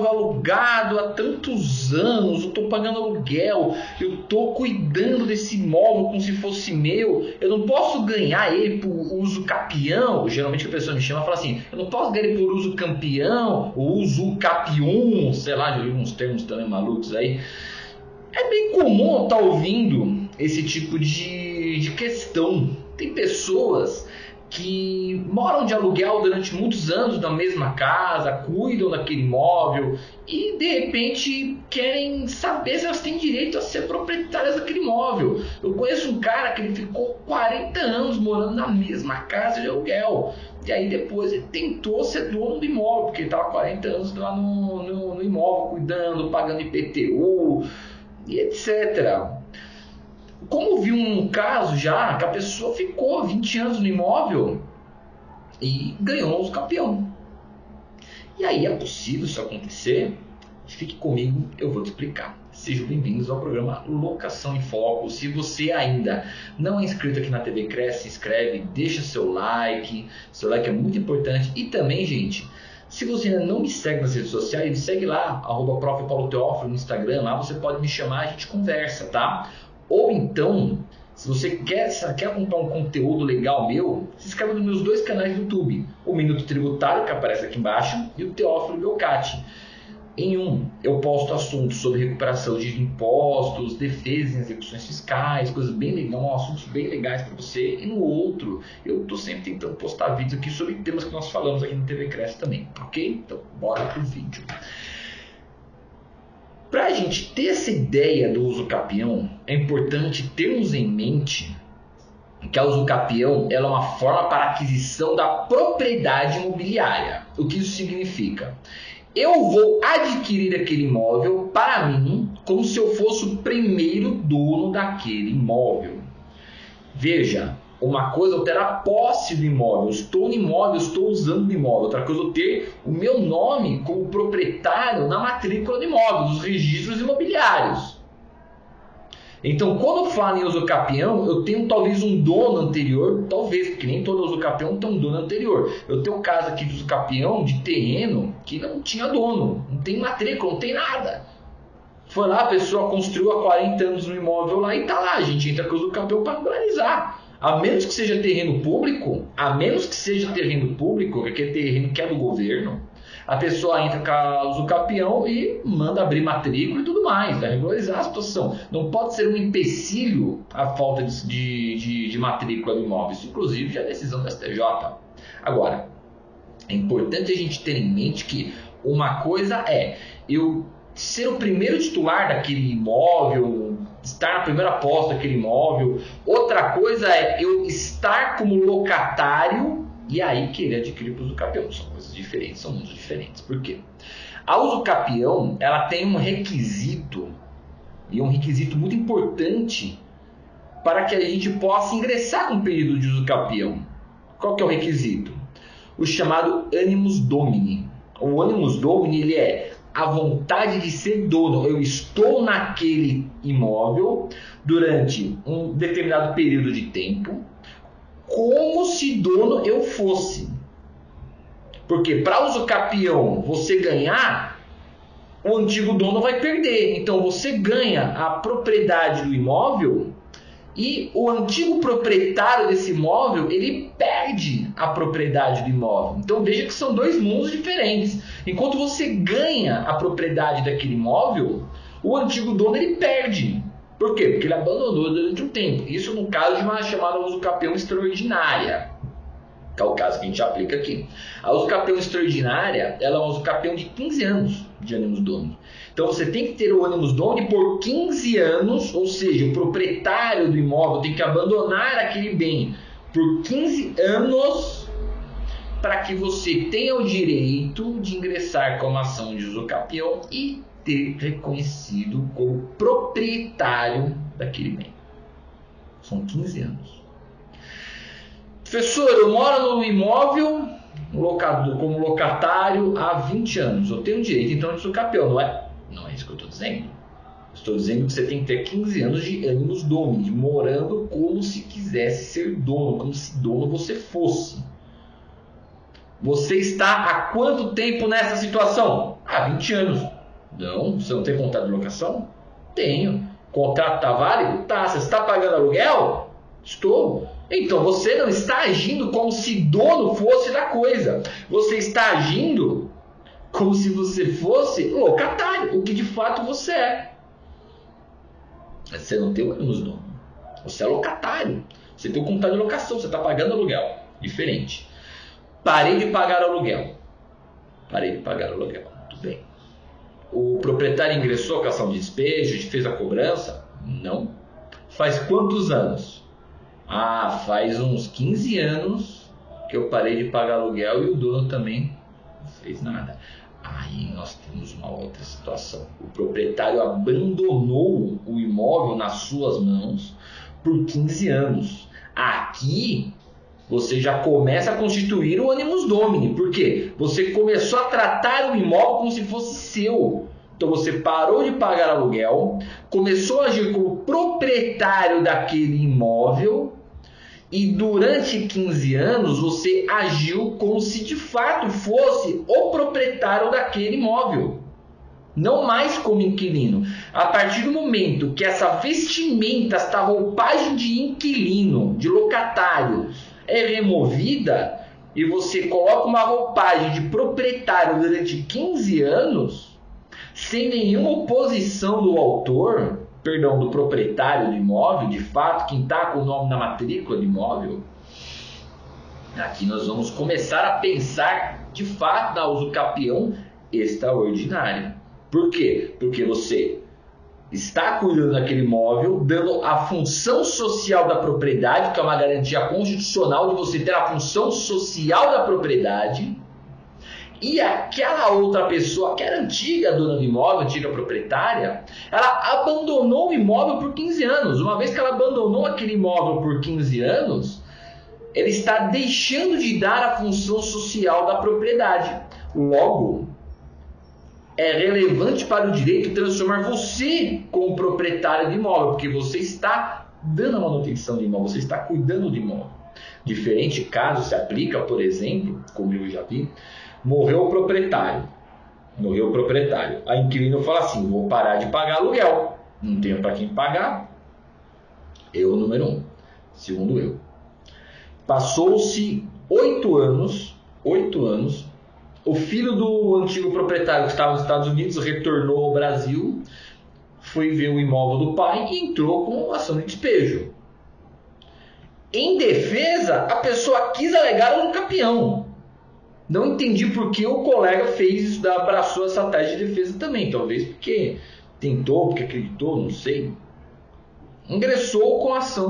imóvel alugado há tantos anos, eu estou pagando aluguel, eu estou cuidando desse imóvel como se fosse meu, eu não posso ganhar ele por uso capião. Geralmente a pessoa me chama e fala assim, eu não posso ganhar ele por uso campeão, ou uso capium, sei lá, já vi uns termos também malucos aí. É bem comum estar ouvindo esse tipo de questão. Tem pessoas que moram de aluguel durante muitos anos na mesma casa, cuidam daquele imóvel e de repente querem saber se elas têm direito a ser proprietárias daquele imóvel. Eu conheço um cara que ele ficou 40 anos morando na mesma casa de aluguel e aí depois ele tentou ser dono do imóvel, porque ele estava 40 anos lá no imóvel, cuidando, pagando IPTU e etc. Como vi um caso já que a pessoa ficou 20 anos no imóvel e ganhou os campeão. E aí é possível isso acontecer? Fique comigo, eu vou te explicar. Sejam bem-vindos ao programa Locação em Foco. Se você ainda não é inscrito aqui na TV Cresce, se inscreve, deixa seu like. Seu like é muito importante. E também, gente, se você ainda não me segue nas redes sociais, me segue lá, @Prof. Paulo Teófilo no Instagram. Lá você pode me chamar, a gente conversa, tá? Ou então, se você quer acompanhar um conteúdo legal meu, se inscreva nos meus dois canais do YouTube. O Minuto Tributário, que aparece aqui embaixo, e o Teófilo Belcati. Em um, eu posto assuntos sobre recuperação de impostos, defesa em execuções fiscais, coisas bem legais, assuntos bem legais para você. E no outro, eu estou sempre tentando postar vídeos aqui sobre temas que nós falamos aqui no TV Cresce também, ok? Então, bora pro vídeo. Para a gente ter essa ideia do uso capião, é importante termos em mente que a uso capião ela é uma forma para aquisição da propriedade imobiliária. O que isso significa? Eu vou adquirir aquele imóvel para mim como se eu fosse o primeiro dono daquele imóvel. Veja, uma coisa é eu ter a posse do imóvel, eu estou no imóvel, eu estou usando o imóvel. Outra coisa é eu ter o meu nome como proprietário na matrícula do imóvel, dos registros imobiliários. Então, quando eu falo em usucapião, eu tenho talvez um dono anterior, talvez, porque nem todo usucapião tem um dono anterior. Eu tenho um caso aqui de usucapião de terreno que não tinha dono, não tem matrícula, não tem nada. Foi lá, a pessoa construiu há 40 anos no imóvel lá e está lá. A gente entra com o usucapião para regularizar. A menos que seja terreno público, aquele terreno que é do governo, a pessoa entra com a usucapião e manda abrir matrícula e tudo mais, vai regularizar a situação. Não pode ser um empecilho a falta de matrícula do imóvel. Isso, inclusive, já é decisão do STJ. Agora, é importante a gente ter em mente que uma coisa é eu ser o primeiro titular daquele imóvel, estar na primeira posse daquele imóvel. Outra coisa é eu estar como locatário e aí querer adquirir para o usucapião. São coisas diferentes, são mundos diferentes. Por quê? A usucapião, ela tem um requisito, e um requisito muito importante para que a gente possa ingressar com o período de usucapião. Qual que é o requisito? O chamado animus domini. O animus domini, ele é a vontade de ser dono. Eu estou naquele imóvel durante um determinado período de tempo, como se dono eu fosse. Porque para usucapião você ganhar, o antigo dono vai perder. Então você ganha a propriedade do imóvel e o antigo proprietário desse imóvel, ele perde a propriedade do imóvel. Então veja que são dois mundos diferentes. Enquanto você ganha a propriedade daquele imóvel, o antigo dono ele perde. Por quê? Porque ele abandonou durante um tempo. Isso no caso de uma chamada usucapião extraordinária, que é o caso que a gente aplica aqui. A usucapião extraordinária, ela é uma usucapião de 15 anos de animus domini. Então você tem que ter o animus domini por 15 anos, ou seja, o proprietário do imóvel tem que abandonar aquele bem por 15 anos para que você tenha o direito de ingressar com uma ação de usucapião e ter reconhecido como proprietário daquele bem. São 15 anos. Professor, eu moro no imóvel como locatário há 20 anos. Eu tenho direito então de usucapião, não é? Não é isso que eu estou dizendo. Estou dizendo que você tem que ter 15 anos de animus domini, morando como se quisesse ser dono, como se dono você fosse. Você está há quanto tempo nessa situação? Ah, 20 anos. Não, você não tem contrato de locação? Tenho. Contrato está válido? Tá. Você está pagando aluguel? Estou. Então você não está agindo como se dono fosse da coisa. Você está agindo como se você fosse locatário, o que de fato você é. Você não tem o ônibus dono. Você é locatário. Você tem o contrato de locação, você está pagando aluguel. Diferente. Parei de pagar aluguel. Tudo bem. O proprietário ingressou com a ação de despejo, fez a cobrança? Não. Faz quantos anos? Ah, faz uns 15 anos que eu parei de pagar aluguel e o dono também não fez nada. Aí nós temos uma outra situação. O proprietário abandonou o imóvel nas suas mãos por 15 anos. Aqui você já começa a constituir o animus domini. Por quê? Você começou a tratar o imóvel como se fosse seu. Então você parou de pagar aluguel, começou a agir como proprietário daquele imóvel e durante 15 anos você agiu como se de fato fosse o proprietário daquele imóvel. Não mais como inquilino. A partir do momento que essa vestimenta, esta roupagem de inquilino, de locatário, é removida e você coloca uma roupagem de proprietário durante 15 anos, sem nenhuma oposição do autor, perdão, do proprietário do imóvel, de fato, quem está com o nome na matrícula do imóvel, aqui nós vamos começar a pensar de fato na usucapião extraordinária. Por quê? Porque você está cuidando daquele imóvel, dando a função social da propriedade, que é uma garantia constitucional de você ter a função social da propriedade, e aquela outra pessoa, que era antiga dona do imóvel, antiga proprietária, ela abandonou o imóvel por 15 anos. Uma vez que ela abandonou aquele imóvel por 15 anos, ela está deixando de dar a função social da propriedade. Logo, é relevante para o direito transformar você como proprietário do imóvel, porque você está dando a manutenção do imóvel, você está cuidando do imóvel. Diferente caso se aplica, por exemplo, como eu já vi, morreu o proprietário. A inquilino fala assim: vou parar de pagar aluguel, não tenho para quem pagar. Eu, número 1. Segundo eu. Passou-se 8 anos, o filho do antigo proprietário que estava nos Estados Unidos retornou ao Brasil, foi ver o imóvel do pai e entrou com ação de despejo. Em defesa, a pessoa quis alegar o campeão. Não entendi por que o colega fez isso, abraçou essa tese de defesa também. Talvez porque tentou, porque acreditou, não sei. Ingressou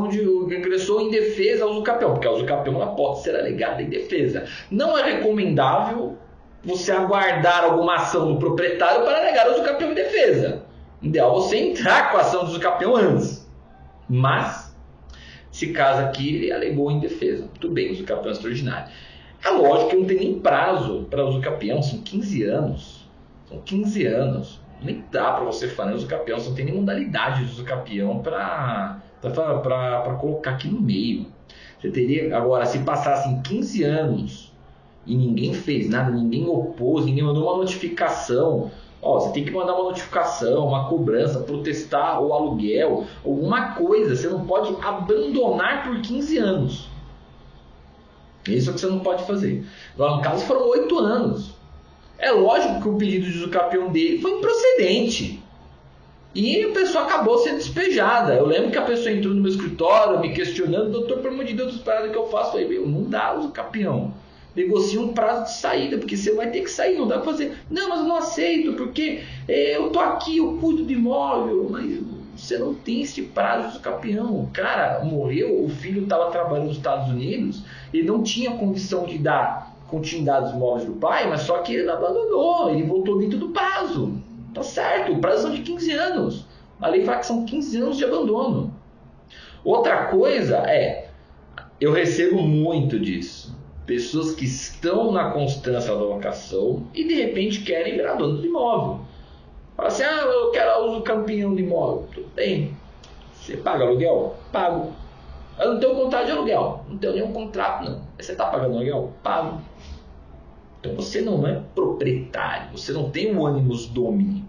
em defesa ao usucapião, porque a usucapião ela pode ser alegada em defesa. Não é recomendável você aguardar alguma ação do proprietário para alegar o usucapião em defesa. Ideal você entrar com a ação do usucapião antes. Mas, se caso aqui, ele alegou em defesa. Tudo bem, usucapião extraordinário. É lógico que não tem nem prazo para usucapião, são 15 anos. Nem dá para você fazer usucapião, você não tem nem modalidade de usucapião para colocar aqui no meio. Você teria, agora, se passassem 15 anos e ninguém fez nada, ninguém opôs, ninguém mandou uma notificação, você tem que mandar uma notificação, uma cobrança, protestar o aluguel, alguma coisa, você não pode abandonar por 15 anos. Isso é o que você não pode fazer. Agora, no caso, foram 8 anos. É lógico que o pedido de usucapião dele foi improcedente. E a pessoa acabou sendo despejada. Eu lembro que a pessoa entrou no meu escritório me questionando: doutor, pelo amor de Deus, os prazos que eu faço. Eu falei: não dá usucapião. Negocia um prazo de saída, porque você vai ter que sair, não dá para fazer. Não, mas eu não aceito, porque eu tô aqui, eu cuido do imóvel. Mas você não tem esse prazo de usucapião. O cara morreu, o filho estava trabalhando nos Estados Unidos, ele não tinha condição de dar continuidade aos imóveis do pai, mas só que ele abandonou, ele voltou dentro do prazo. Tá certo, o prazo são de 15 anos. A lei fala que são 15 anos de abandono. Outra coisa eu recebo muito disso. Pessoas que estão na constância da locação e de repente querem virar dono do imóvel. Fala assim: eu quero uso campeão de imóvel. Tudo bem. Você paga aluguel? Pago. Eu não tenho contrato de aluguel. Não tenho nenhum contrato, não. Você está pagando aluguel? Pago. Então você não é proprietário, você não tem o animus domini.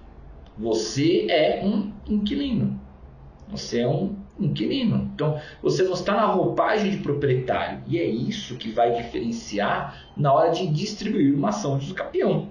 Você é um inquilino. Você é um inquilino. Então você não está na roupagem de proprietário. E é isso que vai diferenciar na hora de distribuir uma ação de usucapião.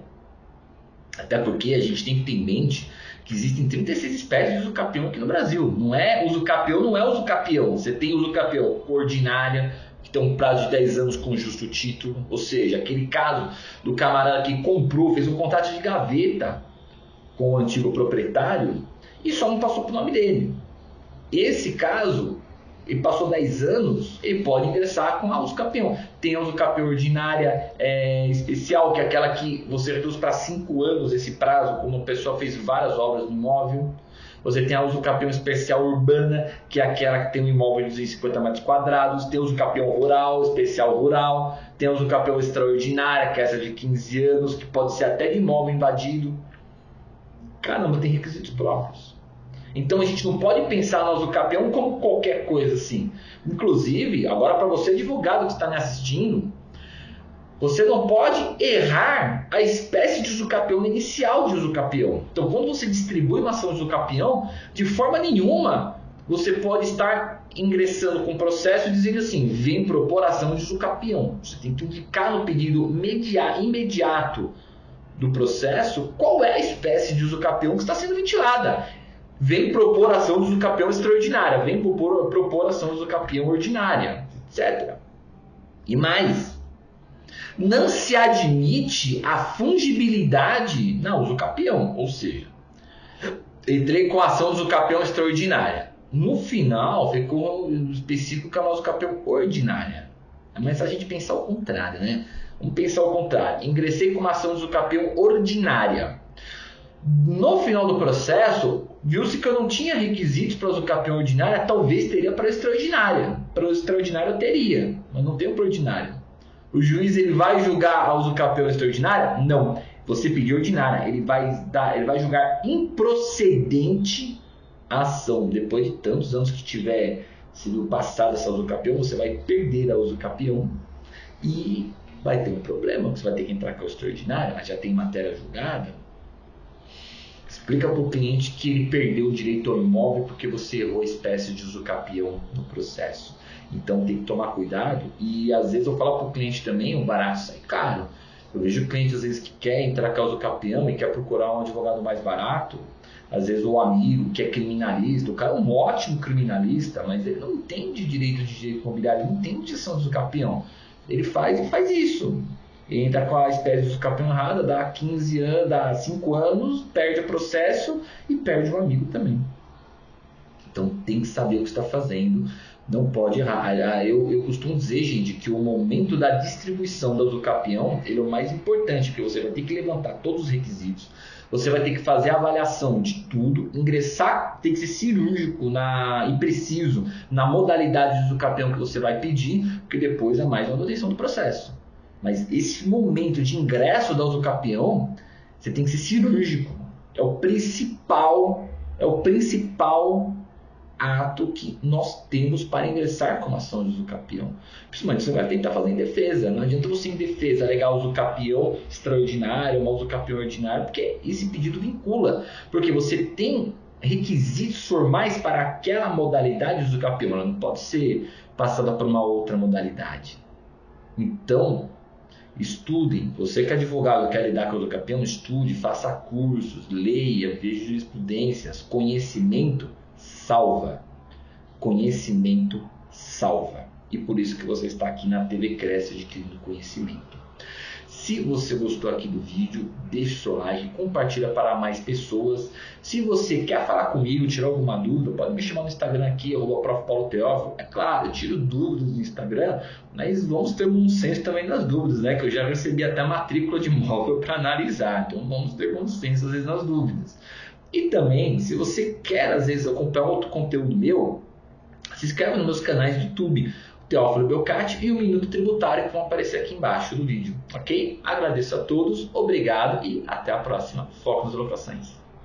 Até porque a gente tem que ter em mente que existem 36 espécies de usucapião aqui no Brasil. Usucapião não é usucapião. Você tem usucapião ordinária, que tem um prazo de 10 anos com justo título. Ou seja, aquele caso do camarada que comprou, fez um contrato de gaveta com o antigo proprietário e só não passou para o nome dele. Esse caso, ele passou 10 anos, ele pode ingressar com a usucapião. Tem a usucapião ordinária especial, que é aquela que você reduz para 5 anos esse prazo, quando a pessoa fez várias obras no imóvel. Você tem a usucapião especial urbana, que é aquela que tem um imóvel de 250 metros quadrados. Tem a usucapião rural, especial rural. Tem a usucapião extraordinária, que é essa de 15 anos, que pode ser até de imóvel invadido. Caramba, tem requisitos próprios. Então a gente não pode pensar no usucapião como qualquer coisa assim. Inclusive, agora para você advogado que está me assistindo, você não pode errar a espécie de usucapião inicial de usucapião. Então quando você distribui uma ação de usucapião, de forma nenhuma você pode estar ingressando com o processo e dizendo assim, vem propor ação de usucapião. Você tem que indicar no pedido imediato do processo qual é a espécie de usucapião que está sendo ventilada. Vem propor ação de usucapião extraordinária, vem propor ação de usucapião ordinária, etc. E mais, não se admite a fungibilidade na usucapião, ou seja, entrei com a ação de usucapião extraordinária. No final, ficou específico que é uma usucapião ordinária. Mas a gente pensar ao contrário, né? Vamos pensar ao contrário. Ingressei com uma ação de usucapião ordinária. No final do processo, viu-se que eu não tinha requisitos para a usucapião ordinária, talvez teria para a extraordinária. Para a extraordinária eu teria, mas não tenho para a ordinária. O juiz ele vai julgar a usucapião extraordinária? Não. Você pediu ordinária. Ele vai julgar improcedente a ação. Depois de tantos anos que tiver sido passada essa usucapião, você vai perder a usucapião e vai ter um problema, você vai ter que entrar com a extraordinária, mas já tem matéria julgada. Explica para o cliente que ele perdeu o direito ao imóvel porque você errou a espécie de usucapião no processo. Então tem que tomar cuidado. E às vezes eu falo para o cliente também, o barato sai caro. Eu vejo cliente às vezes que quer entrar com a usucapião e quer procurar um advogado mais barato. Às vezes o amigo que é criminalista, o cara é um ótimo criminalista, mas ele não entende direito imobiliário, ele não entende gestão de usucapião. Ele faz isso. Ele entra com a espécie de usucapião errada, dá 15 anos, dá 5 anos, perde o processo e perde o amigo também. Então tem que saber o que está fazendo, não pode errar. Eu costumo dizer, gente, que o momento da distribuição da usucapião ele é o mais importante, porque você vai ter que levantar todos os requisitos, você vai ter que fazer a avaliação de tudo, ingressar, tem que ser cirúrgico e preciso na modalidade de usucapião que você vai pedir, porque depois é mais uma manutenção do processo. Mas esse momento de ingresso da usucapião, você tem que ser cirúrgico. É o principal ato que nós temos para ingressar com uma ação de usucapião. Principalmente você vai tentar fazer em defesa. Não adianta você em defesa alegar usucapião extraordinário, uma usucapião ordinária, porque esse pedido vincula. Porque você tem requisitos formais para aquela modalidade de usucapião. Ela não pode ser passada por uma outra modalidade. Então, estudem. Você que é advogado quer lidar com o usucapião, estude, faça cursos, leia, veja jurisprudências. Conhecimento salva. Conhecimento salva. E por isso que você está aqui na TV Cresce adquirindo conhecimento. Se você gostou aqui do vídeo, deixe o seu like, compartilha para mais pessoas. Se você quer falar comigo, tirar alguma dúvida, pode me chamar no Instagram aqui, @profPauloTeófilo. É claro, eu tiro dúvidas no Instagram, mas vamos ter bom senso também nas dúvidas, né? Que eu já recebi até matrícula de imóvel para analisar. Então vamos ter bom senso às vezes nas dúvidas. E também, se você quer às vezes acompanhar outro conteúdo meu, se inscreve nos meus canais de YouTube, Teófilo Belcati e o Minuto Tributário, que vão aparecer aqui embaixo do vídeo, ok? Agradeço a todos, obrigado e até a próxima. Foco nas locações.